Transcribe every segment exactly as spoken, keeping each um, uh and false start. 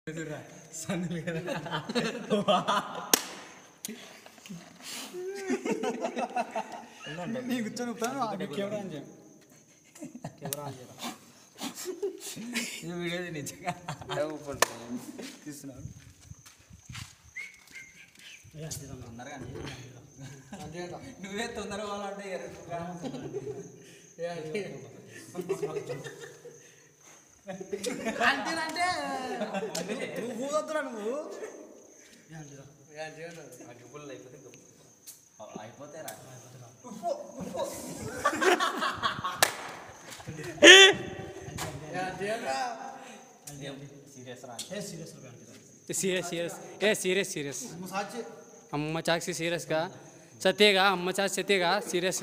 నేను కూర్చొని camera on చేయ కెమెరా ఆన్ చేయరా ఈ వీడియో నిజంగా తీస్తున్నాను నువ్వే తొందరగా వాళ్ళంటే అంతేనంటే నువ్వు కూదొద్దురా నువ్వు అయిపోతారా सीरियस सीरियस ए सीरियस सीरियस अम्मा चाची सीरियस का सत्येगा अम्मा चाची सत्येगा सीरियस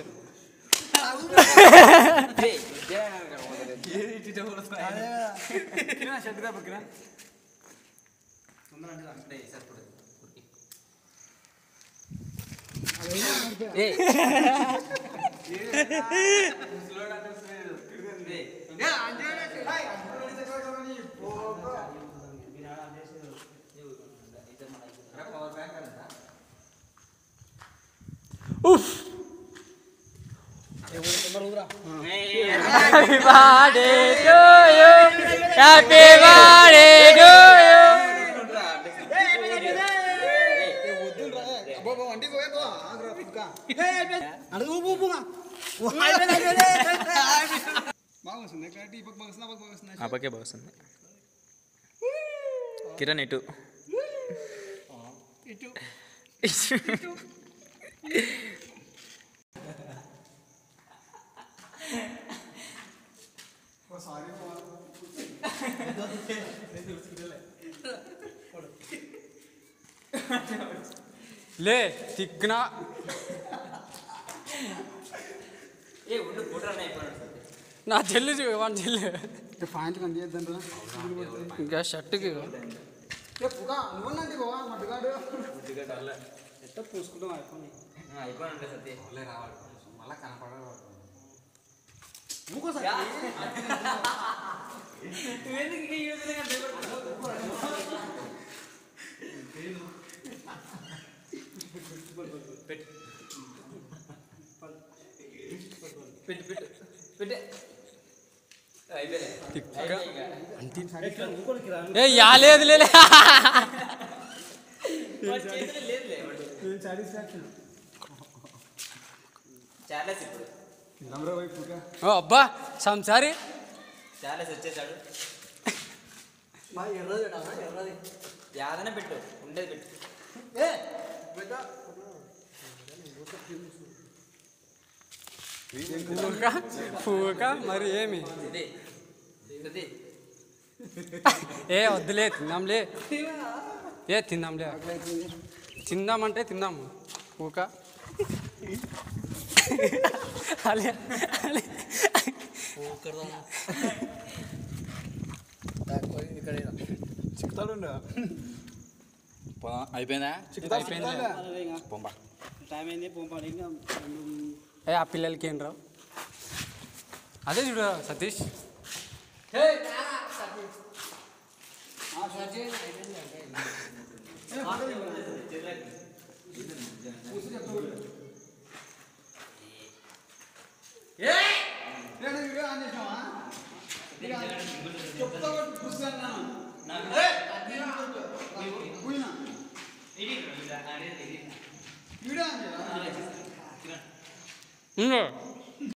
उफ happy birthday to you happy birthday to you आपके बहुत किरण इटू ले तिक्ना ना చెల్లి వాడి చెల్లి పాయింట్ కనిపించద్దంట ఇంకా షర్ట్కి ఎట్లా పూసుకుంటాం అయిపోయి అయిపోయి సత్య రావాలి మళ్ళీ కనపడాలి ఏ యాలేదు లే అబ్బా సంసారి చాలా వచ్చేసాడు యాదనే పెట్టు ఉండేది పెట్టు పూక మరి ఏమి ఏ వద్దులే తిందాంలే ఏ తిందాంలే తిందామంటే తిందాము పూక అలే అలే చిక్కుతాడు అయిపోయిందా అయిపోయింది పొంప టైం అయింది పంపాలి ఏ ఆ పిల్లలకి ఏం రావు అదే చూడు సతీష్ వీడియో